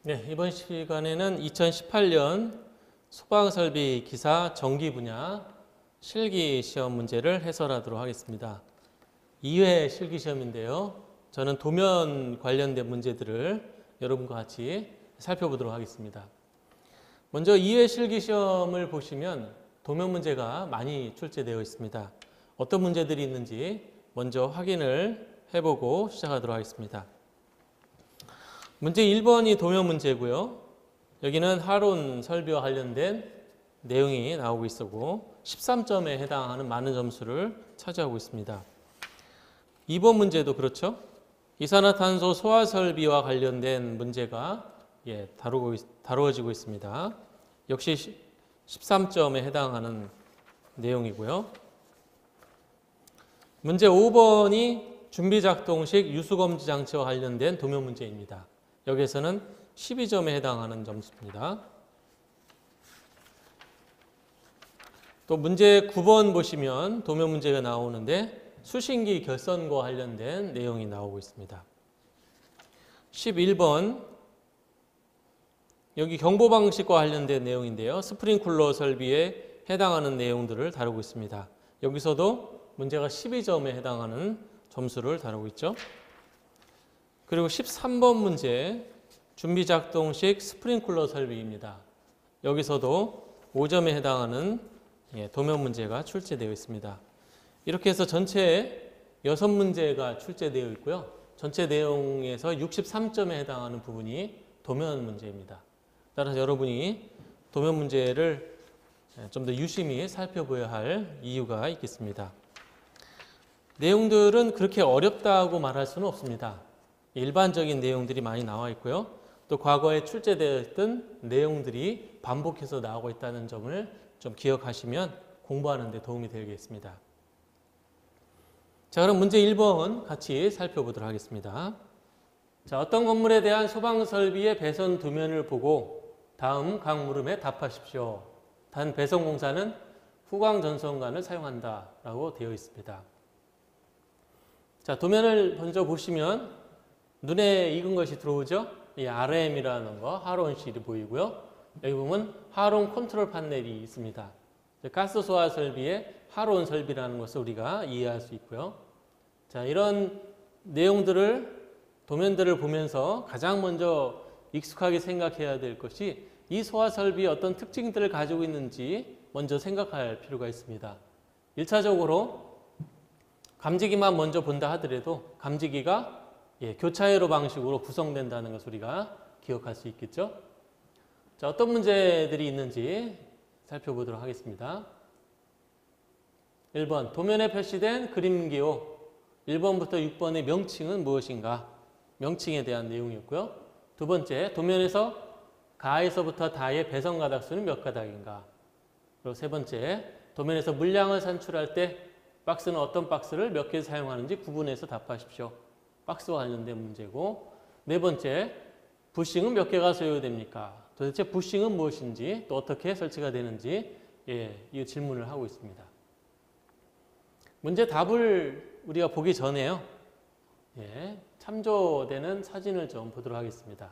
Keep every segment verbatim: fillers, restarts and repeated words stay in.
네, 이번 시간에는 이천십팔 년 소방설비 기사 전기 분야 실기 시험 문제를 해설하도록 하겠습니다. 이 회 실기 시험인데요. 저는 도면 관련된 문제들을 여러분과 같이 살펴보도록 하겠습니다. 먼저 이 회 실기 시험을 보시면 도면 문제가 많이 출제되어 있습니다. 어떤 문제들이 있는지 먼저 확인을 해보고 시작하도록 하겠습니다. 문제 일 번이 도면 문제고요. 여기는 하론 설비와 관련된 내용이 나오고 있었고 십삼 점에 해당하는 많은 점수를 차지하고 있습니다. 이 번 문제도 그렇죠. 이산화탄소 소화 설비와 관련된 문제가 예, 다루고, 다루어지고 있습니다. 역시 십삼 점에 해당하는 내용이고요. 문제 오 번이 준비작동식 유수검지 장치와 관련된 도면 문제입니다. 여기에서는 십이 점에 해당하는 점수입니다. 또 문제 구 번 보시면 도면 문제가 나오는데 수신기 결선과 관련된 내용이 나오고 있습니다. 십일 번 여기 경보 방식과 관련된 내용인데요. 스프링쿨러 설비에 해당하는 내용들을 다루고 있습니다. 여기서도 문제가 십이 점에 해당하는 점수를 다루고 있죠. 그리고 십삼 번 문제 준비작동식 스프링쿨러 설비입니다. 여기서도 오 점에 해당하는 도면 문제가 출제되어 있습니다. 이렇게 해서 전체 여섯 문제가 출제되어 있고요. 전체 내용에서 육십삼 점에 해당하는 부분이 도면 문제입니다. 따라서 여러분이 도면 문제를 좀 더 유심히 살펴봐야 할 이유가 있겠습니다. 내용들은 그렇게 어렵다고 말할 수는 없습니다. 일반적인 내용들이 많이 나와 있고요. 또 과거에 출제되었던 내용들이 반복해서 나오고 있다는 점을 좀 기억하시면 공부하는 데 도움이 되겠습니다. 자, 그럼 문제 일 번 같이 살펴보도록 하겠습니다. 자, 어떤 건물에 대한 소방설비의 배선 도면을 보고 다음 각 물음에 답하십시오. 단 배선공사는 후광전선관을 사용한다 라고 되어 있습니다. 자, 도면을 먼저 보시면 눈에 익은 것이 들어오죠? 이 알엠이라는 거, 하론실이 보이고요. 여기 보면 하론 컨트롤 판넬이 있습니다. 가스 소화 설비의 하론 설비라는 것을 우리가 이해할 수 있고요. 자, 이런 내용들을, 도면들을 보면서 가장 먼저 익숙하게 생각해야 될 것이 이 소화 설비의 어떤 특징들을 가지고 있는지 먼저 생각할 필요가 있습니다. 일 차적으로 감지기만 먼저 본다 하더라도 감지기가 예, 교차회로 방식으로 구성된다는 것을 우리가 기억할 수 있겠죠. 자, 어떤 문제들이 있는지 살펴보도록 하겠습니다. 일 번 도면에 표시된 그림기호 일 번부터 육 번의 명칭은 무엇인가? 명칭에 대한 내용이었고요. 두 번째, 도면에서 가에서부터 다의 배선 가닥수는 몇 가닥인가? 그리고 세 번째, 도면에서 물량을 산출할 때 박스는 어떤 박스를 몇 개 사용하는지 구분해서 답하십시오. 박스와 관련된 문제고, 네 번째, 부싱은 몇 개가 소요됩니까? 도대체 부싱은 무엇인지, 또 어떻게 설치가 되는지 예, 이 질문을 하고 있습니다. 문제 답을 우리가 보기 전에요. 예, 참조되는 사진을 좀 보도록 하겠습니다.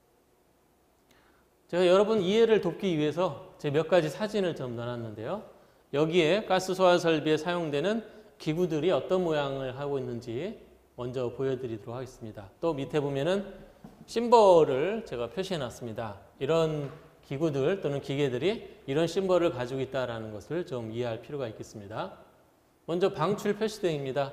제가 여러분 이해를 돕기 위해서 제 몇 가지 사진을 좀 넣어놨는데요. 여기에 가스 소화 설비에 사용되는 기구들이 어떤 모양을 하고 있는지 먼저 보여드리도록 하겠습니다. 또 밑에 보면은 심벌을 제가 표시해 놨습니다. 이런 기구들 또는 기계들이 이런 심벌을 가지고 있다는 것을 좀 이해할 필요가 있겠습니다. 먼저 방출 표시등입니다.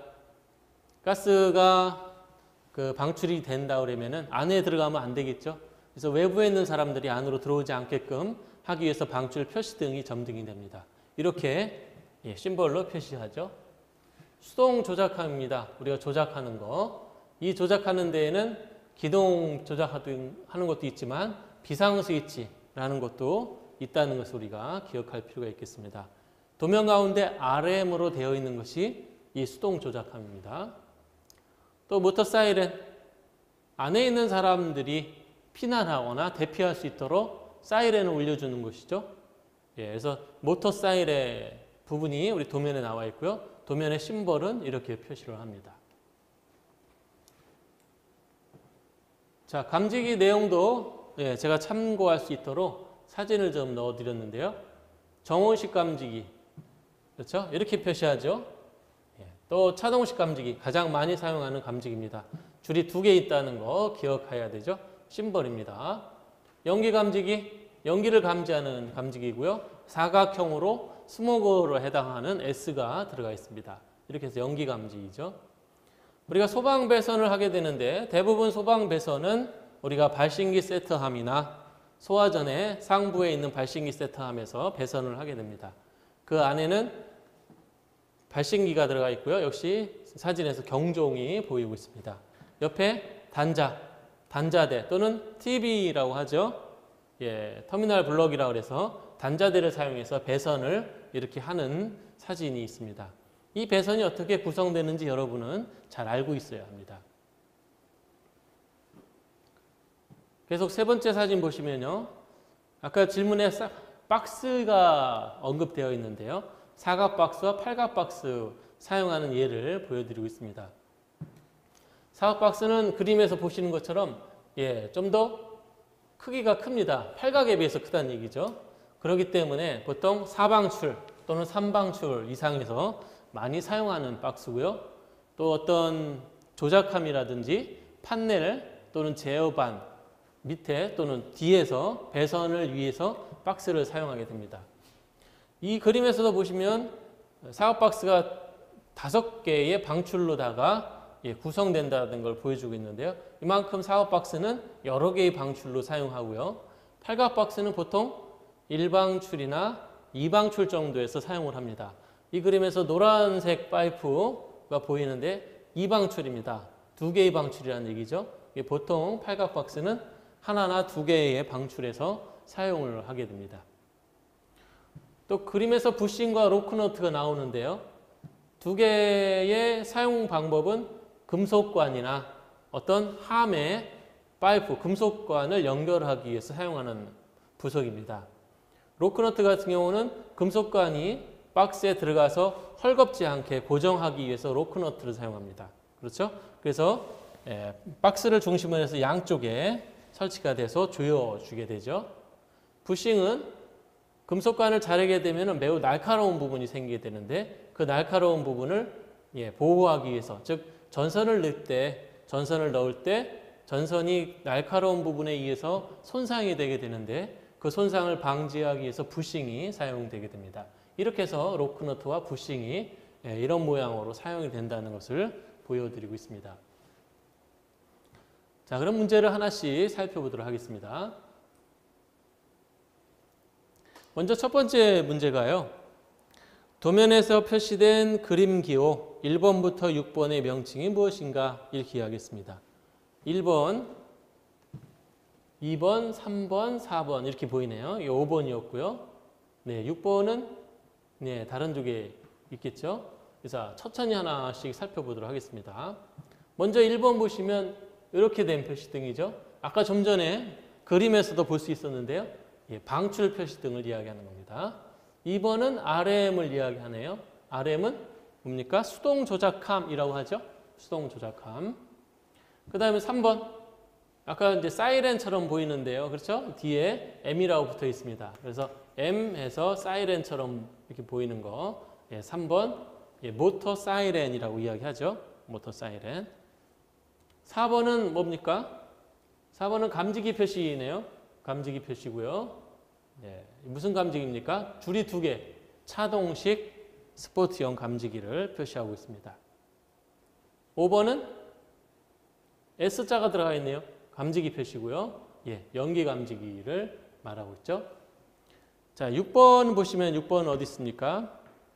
가스가 그 방출이 된다 그러면은 안에 들어가면 안 되겠죠. 그래서 외부에 있는 사람들이 안으로 들어오지 않게끔 하기 위해서 방출 표시등이 점등이 됩니다. 이렇게 예, 심벌로 표시하죠. 수동 조작함입니다. 우리가 조작하는 거. 이 조작하는 데에는 기동 조작하는 것도 있지만 비상 스위치라는 것도 있다는 것을 우리가 기억할 필요가 있겠습니다. 도면 가운데 알엠으로 되어 있는 것이 이 수동 조작함입니다. 또 모터 사이렌. 안에 있는 사람들이 피난하거나 대피할 수 있도록 사이렌을 울려주는 것이죠. 예, 그래서 모터 사이렌 부분이 우리 도면에 나와 있고요. 도면의 심벌은 이렇게 표시를 합니다. 자, 감지기 내용도 예, 제가 참고할 수 있도록 사진을 좀 넣어드렸는데요. 정온식 감지기, 그렇죠? 이렇게 표시하죠. 예, 또 차동식 감지기, 가장 많이 사용하는 감지기입니다. 줄이 두 개 있다는 거 기억해야 되죠. 심벌입니다. 연기 감지기, 연기를 감지하는 감지기고요. 사각형으로 스모그로 해당하는 S가 들어가 있습니다. 이렇게 해서 연기 감지기죠. 우리가 소방 배선을 하게 되는데 대부분 소방 배선은 우리가 발신기 세트함이나 소화전에 상부에 있는 발신기 세트함에서 배선을 하게 됩니다. 그 안에는 발신기가 들어가 있고요. 역시 사진에서 경종이 보이고 있습니다. 옆에 단자, 단자대 또는 티비라고 하죠. 예, 터미널 블럭이라고 해서 단자대를 사용해서 배선을 이렇게 하는 사진이 있습니다. 이 배선이 어떻게 구성되는지 여러분은 잘 알고 있어야 합니다. 계속 세 번째 사진 보시면요. 아까 질문에 박스가 언급되어 있는데요. 사각 박스와 팔각 박스 사용하는 예를 보여드리고 있습니다. 사각 박스는 그림에서 보시는 것처럼 예, 좀 더 크기가 큽니다. 팔각에 비해서 크다는 얘기죠. 그렇기 때문에 보통 사방출 또는 삼방출 이상에서 많이 사용하는 박스고요. 또 어떤 조작함이라든지 판넬 또는 제어반 밑에 또는 뒤에서 배선을 위해서 박스를 사용하게 됩니다. 이 그림에서도 보시면 사각 박스가 다섯 개의 방출로다가 예, 구성된다는 걸 보여주고 있는데요. 이만큼 사각 박스는 여러 개의 방출로 사용하고요. 팔각 박스는 보통 일방출이나 이방출 정도에서 사용을 합니다. 이 그림에서 노란색 파이프가 보이는데 이방출입니다. 두 개의 방출이라는 얘기죠. 보통 팔각 박스는 하나나 두 개의 방출에서 사용을 하게 됩니다. 또 그림에서 부싱과 로크너트가 나오는데요. 두 개의 사용 방법은 금속관이나 어떤 함의 파이프, 금속관을 연결하기 위해서 사용하는 부속입니다. 로크너트 같은 경우는 금속관이 박스에 들어가서 헐겁지 않게 고정하기 위해서 로크너트를 사용합니다. 그렇죠? 그래서 예, 박스를 중심으로 해서 양쪽에 설치가 돼서 조여주게 되죠. 부싱은 금속관을 자르게 되면 매우 날카로운 부분이 생기게 되는데 그 날카로운 부분을 예, 보호하기 위해서, 즉 전선을 넣을 때, 전선을 넣을 때 전선이 날카로운 부분에 의해서 손상이 되게 되는데 그 손상을 방지하기 위해서 부싱이 사용되게 됩니다. 이렇게 해서 로크너트와 부싱이 예, 이런 모양으로 사용이 된다는 것을 보여드리고 있습니다. 자, 그럼 문제를 하나씩 살펴보도록 하겠습니다. 먼저 첫 번째 문제가요. 도면에서 표시된 그림 기호 일 번부터 육 번의 명칭이 무엇인가 이렇게 이야기했습니다. 일 번, 이 번, 삼 번, 사 번 이렇게 보이네요. 이 오 번이었고요. 네, 육 번은 네, 다른 쪽에 있겠죠. 그래서 천천히 하나씩 살펴보도록 하겠습니다. 먼저 일 번 보시면 이렇게 된 표시등이죠. 아까 좀 전에 그림에서도 볼 수 있었는데요. 예, 방출 표시등을 이야기하는 겁니다. 이 번은 알엠을 이야기하네요. 알엠은 뭡니까? 수동 조작함이라고 하죠. 수동 조작함. 그 다음에 삼 번. 아까 이제 사이렌처럼 보이는데요. 그렇죠? 뒤에 M이라고 붙어 있습니다. 그래서 M 해서 사이렌처럼 이렇게 보이는 거. 예, 삼 번. 예, 모터 사이렌이라고 이야기하죠. 모터 사이렌. 사 번은 뭡니까? 사 번은 감지기 표시이네요. 감지기 표시고요. 예, 무슨 감지기입니까? 줄이 두 개, 차동식 스포츠용 감지기를 표시하고 있습니다. 오 번은 S자가 들어가 있네요. 감지기 표시고요. 예, 연기 감지기를 말하고 있죠. 자, 육 번 보시면 육 번 어디 있습니까?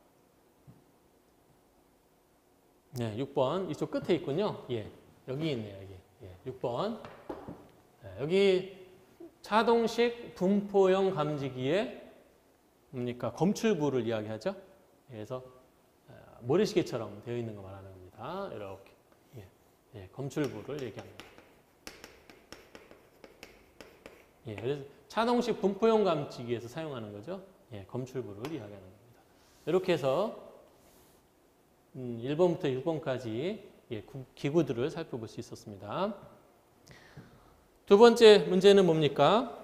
네, 육 번 이쪽 끝에 있군요. 예, 여기 있네요. 여기. 예, 육 번. 네, 여기 차동식 분포형 감지기에 뭡니까? 검출부를 이야기하죠. 그래서 모래시계처럼 되어 있는 거 말하는 겁니다. 이렇게 예, 예, 검출부를 얘기합니다. 예, 그래서 차동식 분포형 감지기에서 사용하는 거죠. 예, 검출부를 이야기하는 겁니다. 이렇게 해서 음, 일 번부터 육 번까지 예, 기구들을 살펴볼 수 있었습니다. 두 번째 문제는 뭡니까?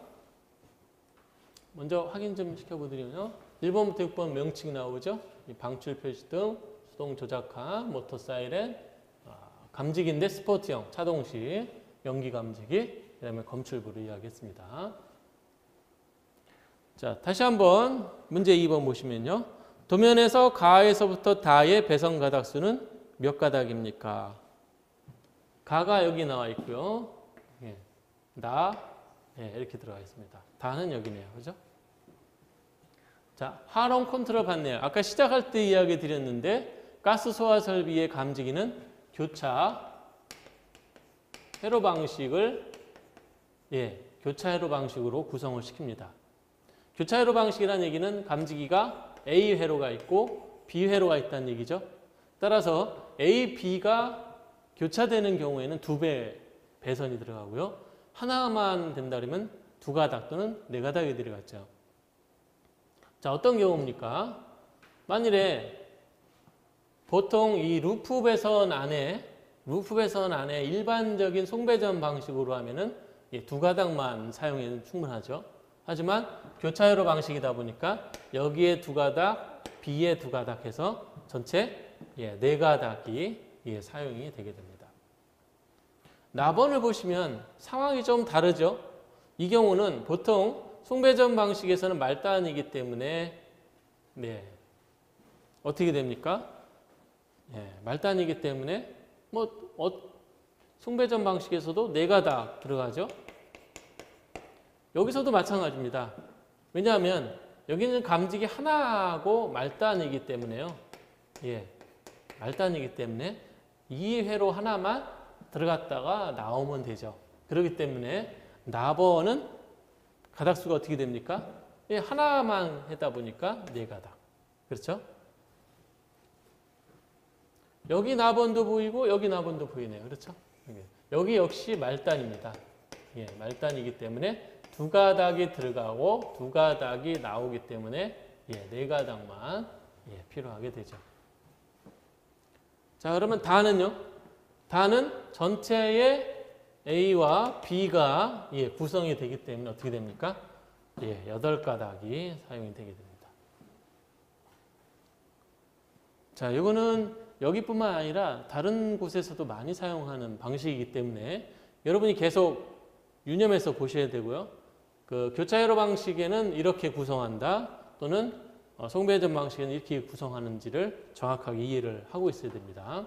먼저 확인 좀 시켜보드리면요. 일 번부터 육 번 명칭 나오죠. 방출 표시등, 수동 조작함, 모터 사이렌, 감지기인데 스포츠형, 차동식, 연기 감지기, 그 다음에 검출부를 이야기했습니다. 자, 다시 한번 문제 이 번 보시면요. 도면에서 가에서부터 다의 배선 가닥수는 몇 가닥입니까? 가가 여기 나와 있고요. 예, 나, 예, 이렇게 들어가 있습니다. 다는 여기네요. 그죠? 자, 하론 컨트롤 받네요. 아까 시작할 때 이야기 드렸는데 가스 소화 설비의 감지기는 교차 회로 방식을 예, 교차 회로 방식으로 구성을 시킵니다. 교차 회로 방식이라는 얘기는 감지기가 A 회로가 있고 B 회로가 있다는 얘기죠. 따라서 A, B가 교차되는 경우에는 두 배 배선이 들어가고요. 하나만 된다 그러면 두 가닥 또는 네 가닥이 들어갔죠. 자, 어떤 경우입니까? 만일에 보통 이 루프 배선 안에 루프 배선 안에 일반적인 송배전 방식으로 하면은 예, 두 가닥만 사용해도 충분하죠. 하지만 교차회로 방식이다 보니까 여기에 두 가닥, B에 두 가닥 해서 전체 예, 네 가닥이 예, 사용이 되게 됩니다. 나번을 보시면 상황이 좀 다르죠. 이 경우는 보통 송배전 방식에서는 말단이기 때문에 네, 어떻게 됩니까? 예, 말단이기 때문에 뭐 어, 송배전 방식에서도 네 가닥 들어가죠. 여기서도 마찬가지입니다. 왜냐하면 여기는 감지기 하나하고 말단이기 때문에요. 예, 말단이기 때문에 이 회로 하나만 들어갔다가 나오면 되죠. 그렇기 때문에 나번은 가닥수가 어떻게 됩니까? 예, 하나만 하다 보니까 네 가닥. 그렇죠? 여기 나번도 보이고 여기 나번도 보이네요. 그렇죠? 여기 역시 말단입니다. 예, 말단이기 때문에 두 가닥이 들어가고 두 가닥이 나오기 때문에 예, 네 가닥만 예, 필요하게 되죠. 자, 그러면 다는요? 다는 전체의 A와 B가 예, 구성이 되기 때문에 어떻게 됩니까? 예, 여덟 가닥이 사용이 되게 됩니다. 자, 이거는 여기뿐만 아니라 다른 곳에서도 많이 사용하는 방식이기 때문에 여러분이 계속 유념해서 보셔야 되고요. 그 교차회로 방식에는 이렇게 구성한다 또는 어, 송배전 방식에는 이렇게 구성하는지를 정확하게 이해를 하고 있어야 됩니다.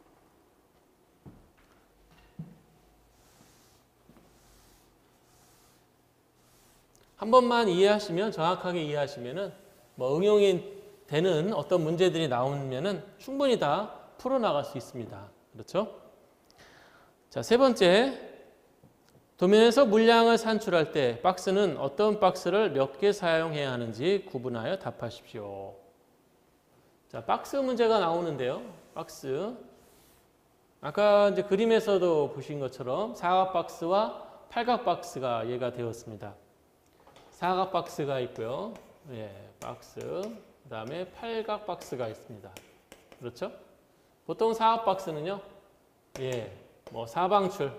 한 번만 이해하시면 정확하게 이해하시면은 뭐 응용이 되는 어떤 문제들이 나오면은 충분히 다 풀어나갈 수 있습니다. 그렇죠? 자, 세 번째. 도면에서 물량을 산출할 때 박스는 어떤 박스를 몇 개 사용해야 하는지 구분하여 답하십시오. 자, 박스 문제가 나오는데요. 박스. 아까 이제 그림에서도 보신 것처럼 사각 박스와 팔각 박스가 얘가 되었습니다. 사각 박스가 있고요. 예, 박스. 그 다음에 팔각 박스가 있습니다. 그렇죠? 보통 사각 박스는요. 예, 뭐 사방출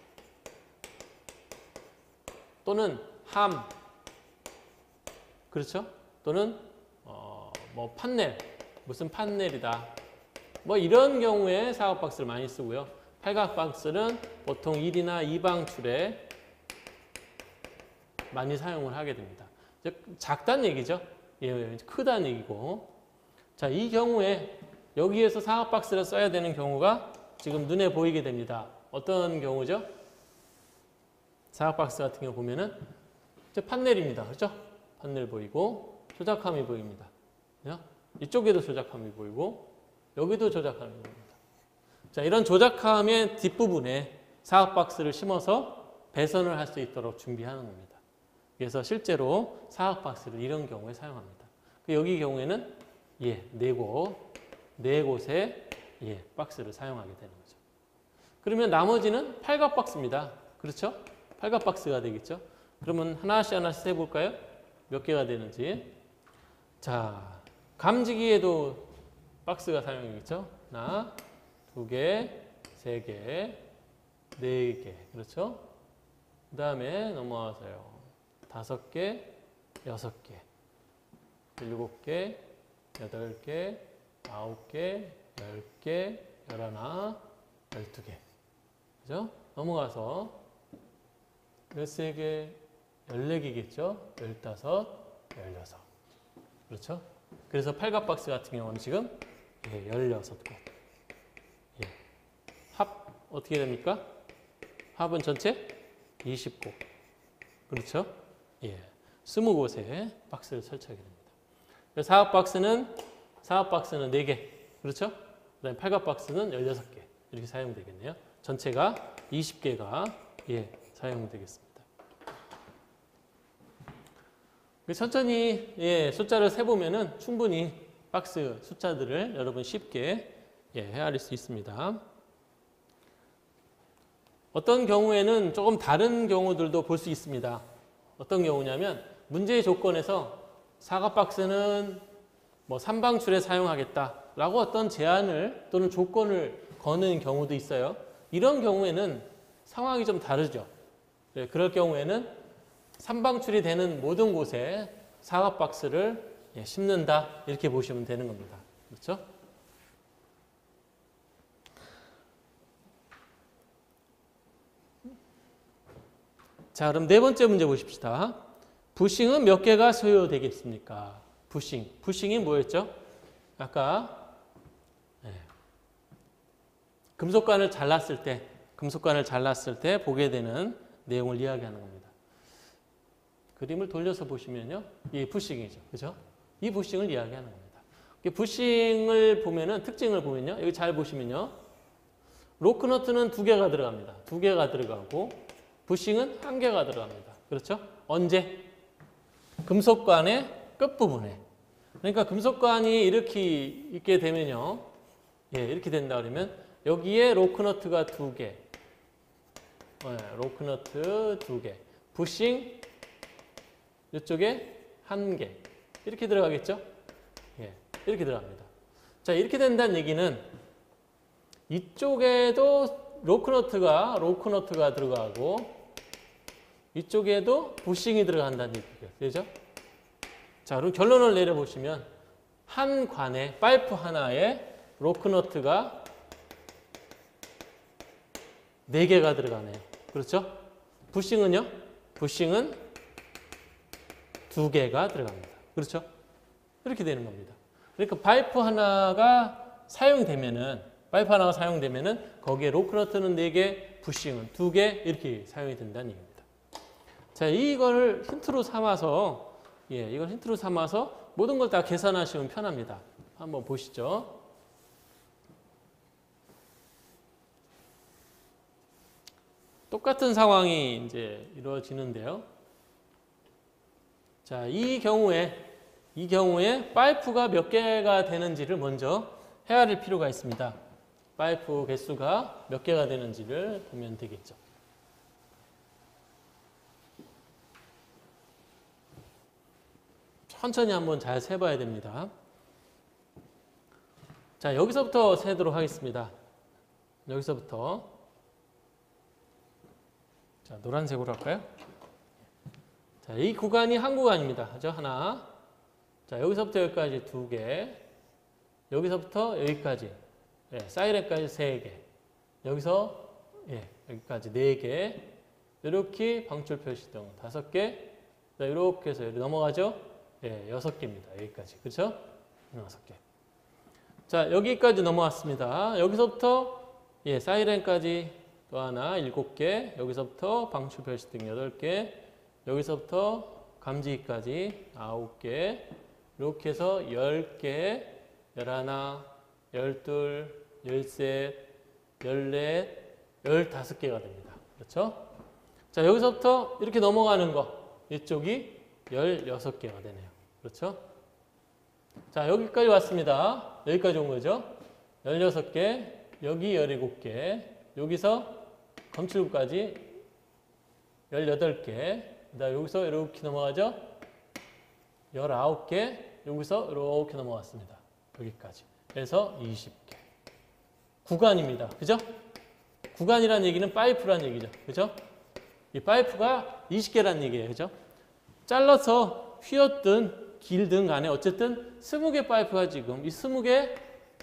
또는 함, 그렇죠? 또는 어, 뭐 판넬, 무슨 판넬이다. 뭐 이런 경우에 사각 박스를 많이 쓰고요. 팔각 박스는 보통 일이나 이방출에 많이 사용을 하게 됩니다. 작다는 얘기죠. 예, 크다는 얘기고. 자, 이 경우에 여기에서 사각 박스를 써야 되는 경우가 지금 눈에 보이게 됩니다. 어떤 경우죠? 사각 박스 같은 경우 보면은 판넬입니다. 그렇죠? 판넬 보이고 조작함이 보입니다. 이쪽에도 조작함이 보이고 여기도 조작함이 보입니다. 자, 이런 조작함의 뒷부분에 사각 박스를 심어서 배선을 할 수 있도록 준비하는 겁니다. 그래서 실제로 사각 박스를 이런 경우에 사용합니다. 여기 경우에는 예, 네 곳, 네 곳에 예, 박스를 사용하게 되는 거죠. 그러면 나머지는 팔각 박스입니다. 그렇죠? 팔각 박스가 되겠죠. 그러면 하나씩 하나씩 해볼까요? 몇 개가 되는지. 자, 감지기에도 박스가 사용이겠죠. 하나, 두 개, 세 개, 네 개. 그렇죠? 그 다음에 넘어와서요. 다섯 개, 여섯 개, 일곱 개, 여덟 개, 아홉 개, 열 개, 열하나, 열두 개. 그죠? 넘어가서 열세 개, 열네 개겠죠? 열다섯, 열여섯. 그렇죠? 그래서 팔각박스 같은 경우는 지금 예, 열여섯 개. 예. 합 어떻게 됩니까? 합은 전체 이십 곳. 그렇죠? 예. 이십 곳에 박스를 설치하게 됩니다. 사각 박스는 사각 박스는 네 개. 그렇죠? 그다음에 팔각 박스는 열여섯 개. 이렇게 사용되겠네요. 전체가 이십 개가 예, 사용되겠습니다. 천천히 예, 숫자를 세 보면은 충분히 박스 숫자들을 여러분 쉽게 예, 헤아릴 수 있습니다. 어떤 경우에는 조금 다른 경우들도 볼 수 있습니다. 어떤 경우냐면 문제의 조건에서 사각 박스는 뭐 삼방출에 사용하겠다라고 어떤 제한을 또는 조건을 거는 경우도 있어요. 이런 경우에는 상황이 좀 다르죠. 네, 그럴 경우에는 삼방출이 되는 모든 곳에 사각 박스를 예, 심는다 이렇게 보시면 되는 겁니다. 그렇죠? 자, 그럼 네 번째 문제 보십시다. 부싱은 몇 개가 소요되겠습니까? 부싱. 부싱이 뭐였죠? 아까 네. 금속관을 잘랐을 때, 금속관을 잘랐을 때 보게 되는 내용을 이야기하는 겁니다. 그림을 돌려서 보시면요, 이 부싱이죠, 그죠? 이 부싱을 이야기하는 겁니다. 부싱을 보면은 특징을 보면요, 여기 잘 보시면요, 로크너트는 두 개가 들어갑니다. 두 개가 들어가고 부싱은 한 개가 들어갑니다. 그렇죠? 언제? 금속관의 끝부분에. 그러니까 금속관이 이렇게 있게 되면요. 예, 이렇게 된다 그러면 여기에 로크너트가 두 개. 예, 로크너트 두 개. 부싱 이쪽에 한 개. 이렇게 들어가겠죠? 예, 이렇게 들어갑니다. 자, 이렇게 된다는 얘기는 이쪽에도 로크너트가 로크너트가 들어가고 이쪽에도 부싱이 들어간다는 얘기죠. 되죠? 자, 그럼 결론을 내려보시면 한 관에 파이프 하나에 로크너트가 네 개가 들어가네요. 그렇죠? 부싱은요? 부싱은 두 개가 들어갑니다. 그렇죠? 이렇게 되는 겁니다. 그러니까 파이프 하나가 사용되면은 파이프 하나가 사용되면은 거기에 로크너트는 네 개, 부싱은 두 개 이렇게 사용이 된다는 얘기입니다. 자, 이걸 힌트로 삼아서 예, 이걸 힌트로 삼아서 모든 걸 다 계산하시면 편합니다. 한번 보시죠. 똑같은 상황이 이제 이루어지는데요. 자, 이 경우에 이 경우에 파이프가 몇 개가 되는지를 먼저 헤아릴 필요가 있습니다. 파이프 개수가 몇 개가 되는지를 보면 되겠죠. 천천히 한번 잘 세봐야 됩니다. 자, 여기서부터 세도록 하겠습니다. 여기서부터. 자, 노란색으로 할까요? 자, 이 구간이 한 구간입니다. 그죠? 하나. 자, 여기서부터 여기까지 두 개. 여기서부터 여기까지. 예, 사이렌까지 세 개. 여기서 예, 여기까지 네 개. 이렇게 방출 표시등 다섯 개. 자, 이렇게 해서 여기 넘어가죠? 예, 여섯 개입니다. 여기까지. 그렇죠? 여섯 개. 자, 여기까지 넘어왔습니다. 여기서부터 예, 사이렌까지 또 하나 일곱 개. 여기서부터 방출 표시등 여덟 개. 여기서부터 감지기까지 아홉 개. 이렇게 해서 열 개, 열하나, 열둘, 열셋, 열넷, 열다섯 개가 됩니다. 그렇죠? 자, 여기서부터 이렇게 넘어가는 거. 이쪽이 열여섯 개가 되네요. 그렇죠? 자, 여기까지 왔습니다. 여기까지 온 거죠? 열여섯 개, 여기 열일곱 개, 여기서 검출구까지 열여덟 개, 그다음 여기서 이렇게 넘어가죠? 열아홉 개, 여기서 이렇게 넘어갔습니다. 여기까지. 그래서 이십 개. 구간입니다. 그죠? 구간이라는 얘기는 파이프라는 얘기죠. 그죠? 이 파이프가 이십 개란 얘기예요. 그죠? 잘라서 휘었든 길든 간에 어쨌든 이십 개 파이프가 지금 이 이십 개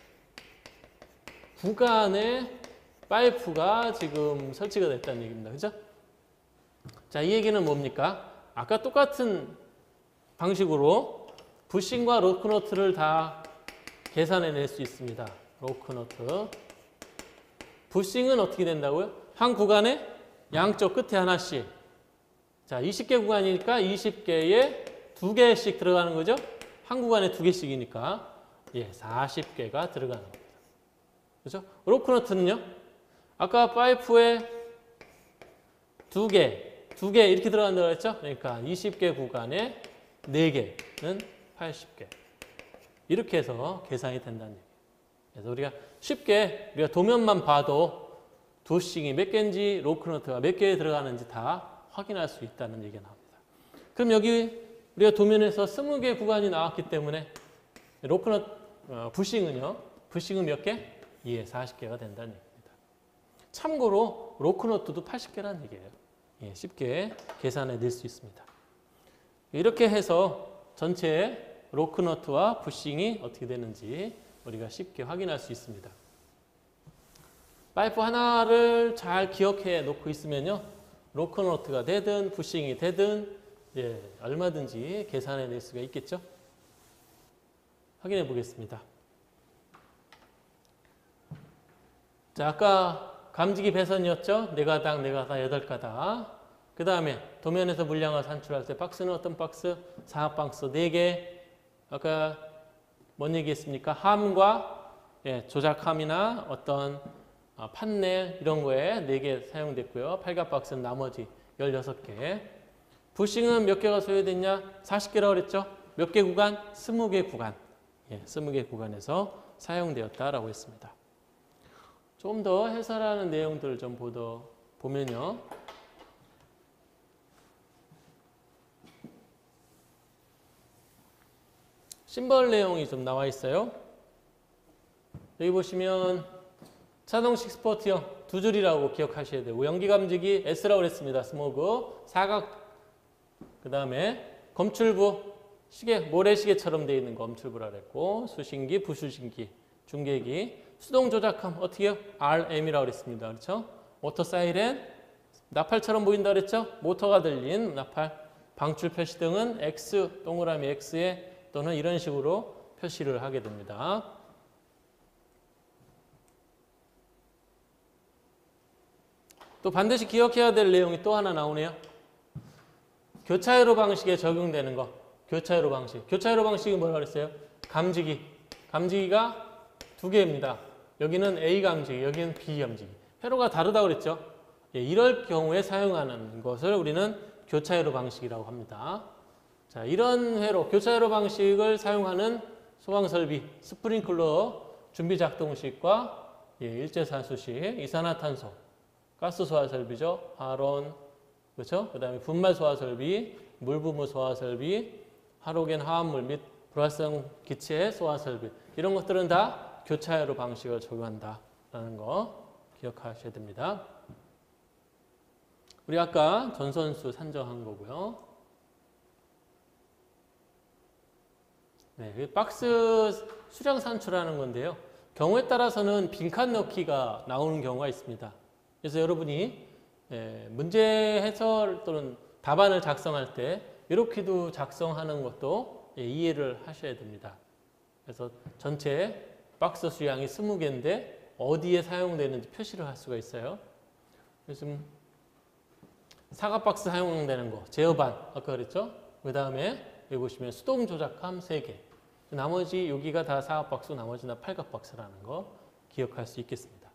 구간에 파이프가 지금 설치가 됐다는 얘기입니다. 그죠? 자, 이 얘기는 뭡니까? 아까 똑같은 방식으로 부싱과 로크너트를 다 계산해낼 수 있습니다. 로크너트. 부싱은 어떻게 된다고요? 한 구간에 양쪽 끝에 하나씩. 자, 이십 개 구간이니까 이십 개에 두 개씩 들어가는 거죠? 한 구간에 두 개씩이니까 예, 사십 개가 들어가는 겁니다. 그렇죠? 로크너트는요? 아까 파이프에 두 개, 두 개 이렇게 들어간다고 했죠? 그러니까 이십 개 구간에 네 개는 팔십 개. 이렇게 해서 계산이 된다는 얘기예요. 그래서 우리가 쉽게 우리가 도면만 봐도 부싱이 몇 개인지 로크너트가 몇 개에 들어가는지 다 확인할 수 있다는 얘기가 나옵니다. 그럼 여기 우리가 도면에서 이십 개 구간이 나왔기 때문에 로크너트, 어, 부싱은요? 부싱은 몇 개? 예, 사십 개가 된다는 얘기입니다. 참고로 로크너트도 팔십 개라는 얘기예요. 예, 쉽게 계산해 낼 수 있습니다. 이렇게 해서 전체 로크너트와 부싱이 어떻게 되는지 우리가 쉽게 확인할 수 있습니다. 파이프 하나를 잘 기억해 놓고 있으면요. 로크너트가 되든 부싱이 되든 예, 얼마든지 계산해 낼 수가 있겠죠. 확인해 보겠습니다. 자, 아까 감지기 배선이었죠? 네 가닥, 네 가닥, 여덟 가닥. 그 다음에 도면에서 물량을 산출할 때 박스는 어떤 박스? 사각 박스 네 개. 아까 뭔 얘기했습니까? 함과 예, 조작함이나 어떤 아, 판넬 이런 거에 네 개 사용됐고요. 팔각 박스는 나머지 열여섯 개. 부싱은 몇 개가 소요됐냐? 사십 개라고 그랬죠? 몇 개 구간? 이십 개 구간. 예, 이십 개 구간에서 사용되었다라고 했습니다. 좀 더 해설하는 내용들을 좀 보더, 보면요. 심벌 내용이 좀 나와 있어요. 여기 보시면 자동식 스포트형 두 줄이라고 기억하셔야 돼요. 연기 감지기 S라고 그랬습니다. 스모그, 사각, 그 다음에 검출부, 시계, 모래시계처럼 되어 있는 검출부라 그랬고, 수신기, 부수신기, 중계기, 수동 조작함 어떻게 해요? 알엠이라고 그랬습니다. 그렇죠? 모터 사이렌, 나팔처럼 보인다 그랬죠? 모터가 들린 나팔, 방출 표시 등은 X, 동그라미 X에 또는 이런 식으로 표시를 하게 됩니다. 또 반드시 기억해야 될 내용이 또 하나 나오네요. 교차회로 방식에 적용되는 거. 교차회로 방식. 교차회로 방식이 뭐라고 그랬어요? 감지기. 감지기가 두 개입니다. 여기는 A 감지기, 여기는 B 감지기. 회로가 다르다고 그랬죠? 예, 이럴 경우에 사용하는 것을 우리는 교차회로 방식이라고 합니다. 자, 이런 회로, 교차회로 방식을 사용하는 소방설비, 스프링클러 준비작동식과 예, 일제산수식, 이산화탄소, 가스 소화 설비죠. 하론, 그렇죠? 그 다음에 분말 소화 설비, 물부무 소화 설비, 하로겐 화합물 및 불활성 기체 소화 설비. 이런 것들은 다 교차회로 방식을 적용한다라는 거 기억하셔야 됩니다. 우리 아까 전선수 산정한 거고요. 네, 박스 수량 산출하는 건데요. 경우에 따라서는 빈칸 넣기가 나오는 경우가 있습니다. 그래서 여러분이 문제 해설 또는 답안을 작성할 때 이렇게도 작성하는 것도 이해를 하셔야 됩니다. 그래서 전체 박스 수량이 이십 개인데 어디에 사용되는지 표시를 할 수가 있어요. 그래서 사각 박스 사용되는 거, 제어반 아까 그랬죠? 그 다음에 여기 보시면 수동 조작함 세 개. 나머지 여기가 다 사각 박스, 나머지 다 팔각 박스라는 거 기억할 수 있겠습니다.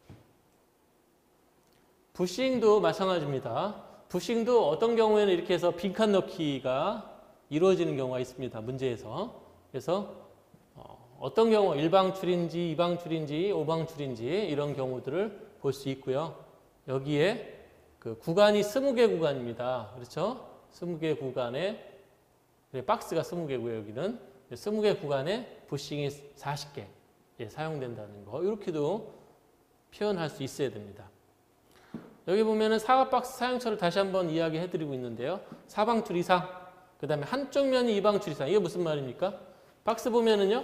부싱도 마찬가지입니다. 부싱도 어떤 경우에는 이렇게 해서 빈칸 넣기가 이루어지는 경우가 있습니다. 문제에서. 그래서 어떤 경우 일방출인지 이방출인지 오방출인지 이런 경우들을 볼 수 있고요. 여기에 그 구간이 이십 개 구간입니다. 그렇죠? 이십 개 구간에 박스가 이십 개고요. 여기는 이십 개 구간에 부싱이 사십 개 예, 사용된다는 거 이렇게도 표현할 수 있어야 됩니다. 여기 보면은 사각 박스 사용처를 다시 한번 이야기해 드리고 있는데요. 사방출 이상, 그 다음에 한쪽 면이 이방출 이상. 이게 무슨 말입니까? 박스 보면은요,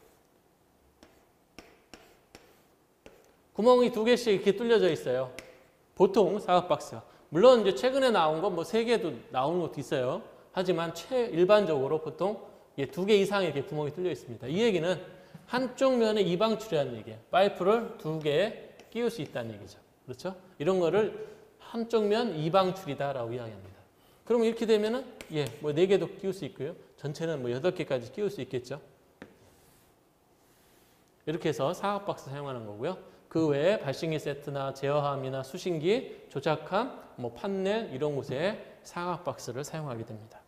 구멍이 두 개씩 이렇게 뚫려져 있어요. 보통 사각 박스가. 물론 이제 최근에 나온 건 뭐 세 개도 나오는 것도 있어요. 하지만 최 일반적으로 보통 두 개 이상 이렇게 구멍이 뚫려 있습니다. 이 얘기는 한쪽 면에 이방출이라는 얘기예요. 파이프를 두 개 끼울 수 있다는 얘기죠. 그렇죠? 이런 거를 한쪽 면 이방출이다라고 이야기합니다. 그럼 이렇게 되면은 예, 뭐 네 개도 끼울 수 있고요. 전체는 뭐 여덟 개까지 끼울 수 있겠죠. 이렇게 해서 사각 박스 사용하는 거고요. 그 외에 발신기 세트나 제어함이나 수신기, 조작함, 뭐 판넬 이런 곳에 사각 박스를 사용하게 됩니다.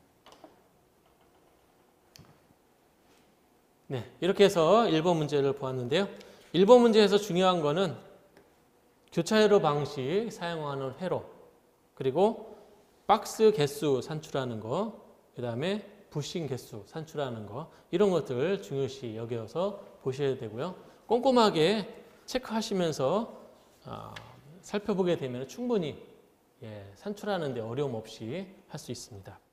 네, 이렇게 해서 일 번 문제를 보았는데요. 일 번 문제에서 중요한 거는 교차 회로 방식 사용하는 회로, 그리고 박스 개수 산출하는 거, 그 다음에 부싱 개수 산출하는 거, 이런 것들 중요시 여겨서 보셔야 되고요. 꼼꼼하게 체크하시면서 어, 살펴보게 되면 충분히 예, 산출하는 데 어려움 없이 할 수 있습니다.